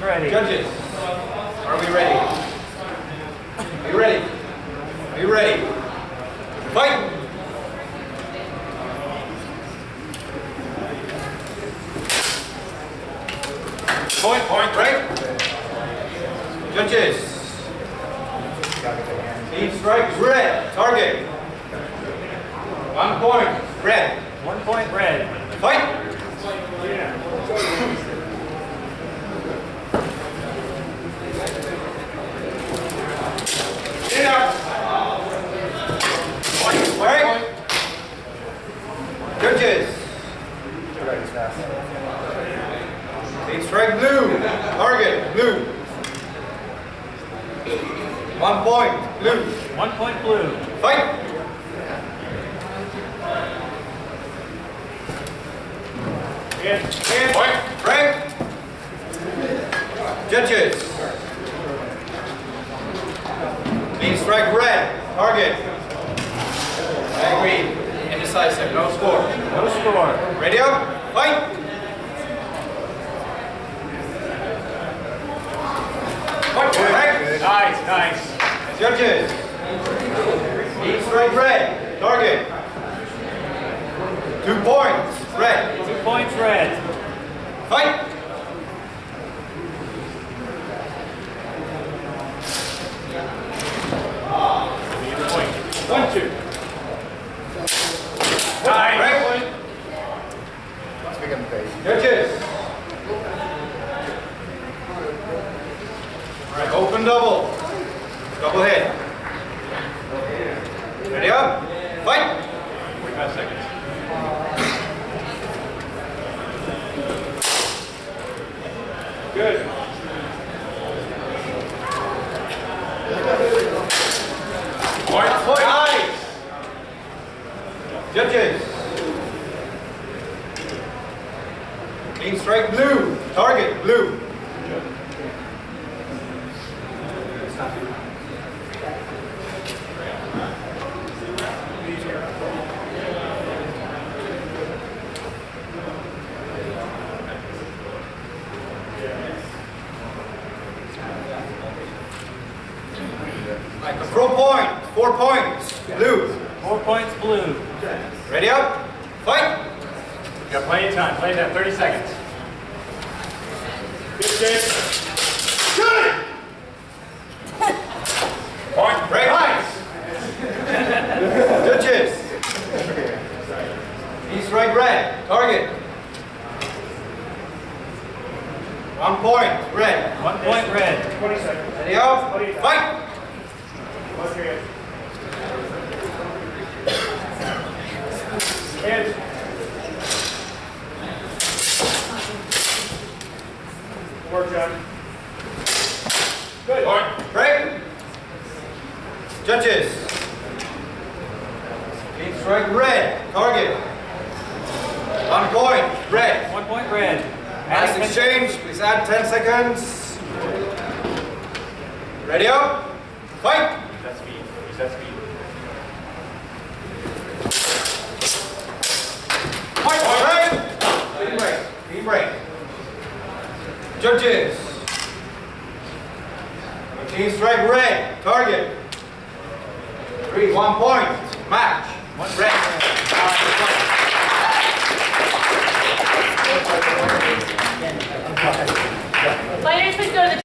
ready. Judges, are we ready? Are you ready? Are you ready? Fight! Point, break. Judges. Team strike, red. Target. 1 point, red. 1 point, red. Fight! Get up! Point, break. Judges. Team strike, blue. Target, blue. 1 point, blue. 1 point, blue. Fight! Point, break. Judges. Team strike, red. Target. I agree. Indecisive. No score. No score. Ready up. Fight! Point, break. Nice. Judges. Team strike, red. Target. 2 points. Red. 2 points, red. Fight! Point. 1, 2. Nice. Break. Judges. Alright, open double. Double hit. Ready up? Fight! 45 seconds. Good. Point. Nice. Judges. Team strike, blue. Target, blue. Right, control point, 4 points, blue. 4 points, blue. Ready up? Fight! You got plenty of time. Play that 30 seconds. Good, Jake. Good! Point, break. Nice! Judges. Team strike, red. Target. 1 point, red. 1 point, red. 20 seconds. Ready up? Fight! Okay. Hands. Work, John. Good. Point, break. Judges. Team strike, red. Target. 1 point, red. 1 point, red. Last exchange, please add 10 seconds. Ready up? Fight! Use that speed. Point, break! Team break. Team break. Judges. Team strike, red. Target. 1 point. Match. Red. Fighters, please go to the